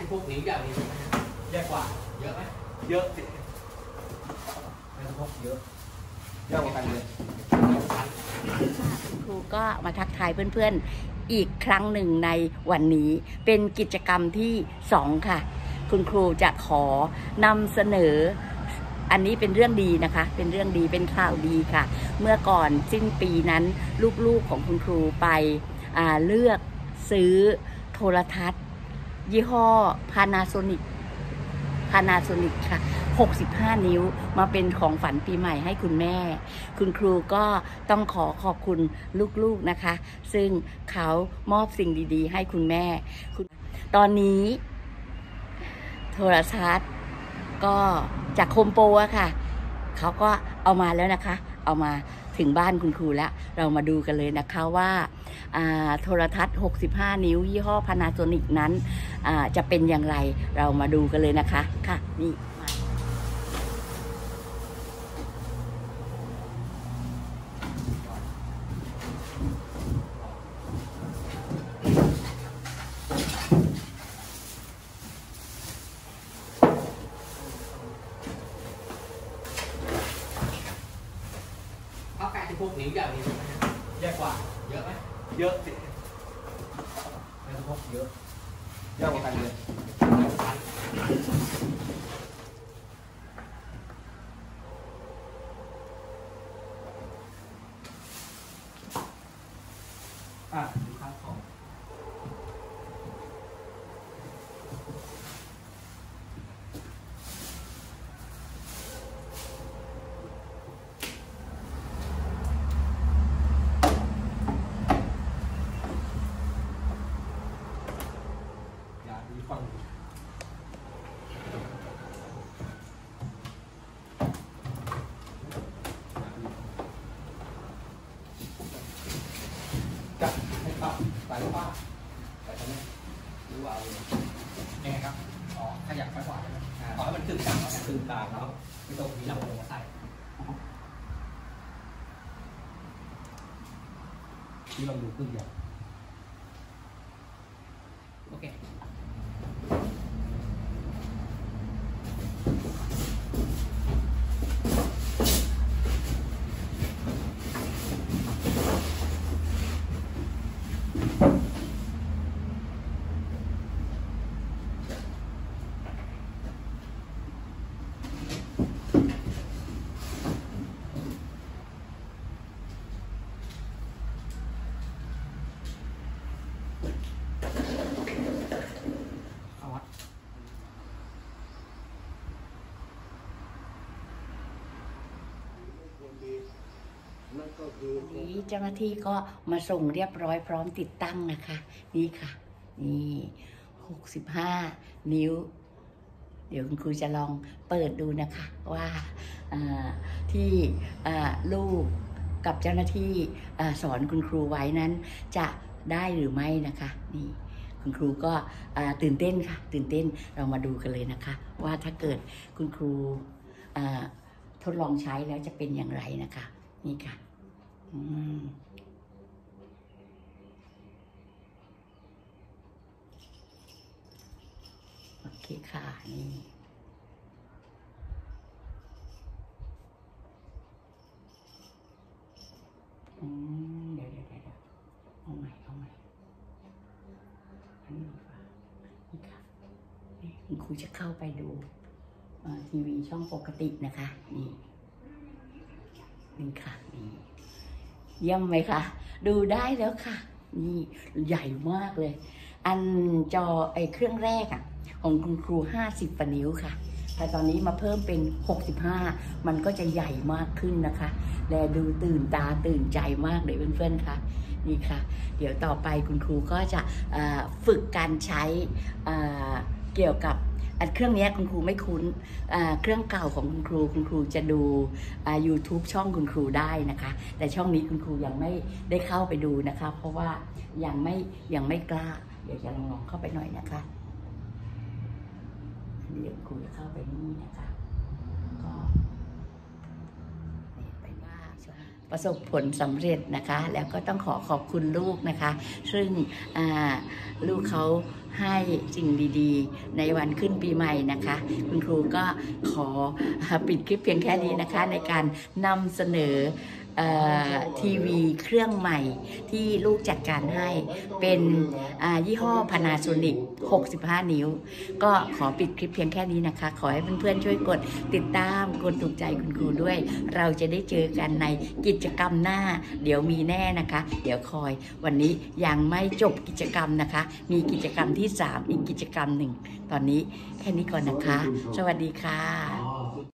พวกนี้อย่างนี้แย่กว่าเยอะไหมเยอะสิไม่ต้องพกเยอะเยอะกว่ากันเลยครูก็มาทักทายเพื่อนๆอีกครั้งหนึ่งในวันนี้เป็นกิจกรรมที่2ค่ะคุณครูจะขอนำเสนออันนี้เป็นเรื่องดีนะคะเป็นเรื่องดีเป็นข่าวดีค่ะเมื่อก่อนสิ้นปีนั้นลูกๆของคุณครูไปเลือกซื้อโทรทัศน์ยี่ห้อ Panasonic ค่ะ65 นิ้วมาเป็นของฝันปีใหม่ให้คุณแม่คุณครูก็ต้องขอบคุณลูกๆนะคะซึ่งเขามอบสิ่งดีๆให้คุณแม่ตอนนี้โทรทัศน์ก็จากโฮมโปรอะค่ะเขาก็เอามาแล้วนะคะเอามาถึงบ้านคุณครูแล้วเรามาดูกันเลยนะคะว่าโทรทัศน์65 นิ้วยี่ห้อ Panasonic นั้นจะเป็นอย่างไรเรามาดูกันเลยนะคะค่ะนี่พวกนี้อย่างนี้แย่กว่าเยอะไหมเยอะสิไม่ต้องพกเยอะเยอะกว่ากันเลยดูข้างของฟังจะให้ปรับสายป้าไปตรงนี้หรือว่าเอายังไงครับขยับไปขวาขอให้มันตึงกลางแล้วตึงกลางแล้วไม่ต้องมีลำโพงมาใส่ที่ลองดูขึ้นอย่างโอเควันนี้เจ้าหน้าที่ก็มาส่งเรียบร้อยพร้อมติดตั้งนะคะนี่ค่ะนี่65 นิ้วเดี๋ยวคุณครูจะลองเปิดดูนะคะว่าที่ลูกกับเจ้าหน้าที่สอนคุณครูไว้นั้นจะได้หรือไม่นะคะนี่คุณครูก็ตื่นเต้นค่ะตื่นเต้นเรามาดูกันเลยนะคะว่าถ้าเกิดคุณครูทดลองใช้แล้วจะเป็นอย่างไรนะคะนี่ค่ะโอเคค่ะนี่เดี๋ยวเอาใหม่อันนี้ดีกว่านี่ค่ะนี่คุณครูจะเข้าไปดูทีวีช่องปกตินะคะนี่ค่ะนี่เยี่ยมไหมคะดูได้แล้วค่ะนี่ใหญ่มากเลยอันจอเครื่องแรกของคุณครู50 นิ้วค่ะแต่ตอนนี้มาเพิ่มเป็น65มันก็จะใหญ่มากขึ้นนะคะและดูตื่นตาตื่นใจมากเลยเพื่อนๆค่ะนี่ค่ะเดี๋ยวต่อไปคุณครูก็จะฝึกการใช้เกี่ยวกับเครื่องนี้คุณครูไม่คุ้นเครื่องเก่าของคุณครูจะดู YouTube ช่องคุณครูได้นะคะแต่ช่องนี้คุณครูยังไม่ได้เข้าไปดูนะคะเพราะว่ายังไม่กล้าเดี๋ยวจะลองเข้าไปหน่อยนะคะเดี๋ยวครูจะเข้าไปนี่นะคะก็ไปว่าประสบผลสำเร็จนะคะ แล้วก็ต้องขอบคุณลูกนะคะ ซึ่งลูกเขาให้สิ่งดีๆในวันขึ้นปีใหม่นะคะ คุณครูก็ขอปิดคลิปเพียงแค่นี้นะคะ ในการนำเสนอทีวีเครื่องใหม่ที่ลูกจัดการให้เป็นยี่ห้อ Panasonic 65 นิ้วก็ขอปิดคลิปเพียงแค่นี้นะคะ ขอให้เพื่อนๆช่วยกดติดตามกดถูกใจคุณครูด้วย เราจะได้เจอกันในกิจกรรมหน้าเดี๋ยวมีแน่นะคะ เดี๋ยวคอยวันนี้ยังไม่จบกิจกรรมนะคะ มีกิจกรรมที่ 3 อีกกิจกรรมหนึ่งตอนนี้แค่นี้ก่อนนะคะ สวัสดีค่ะ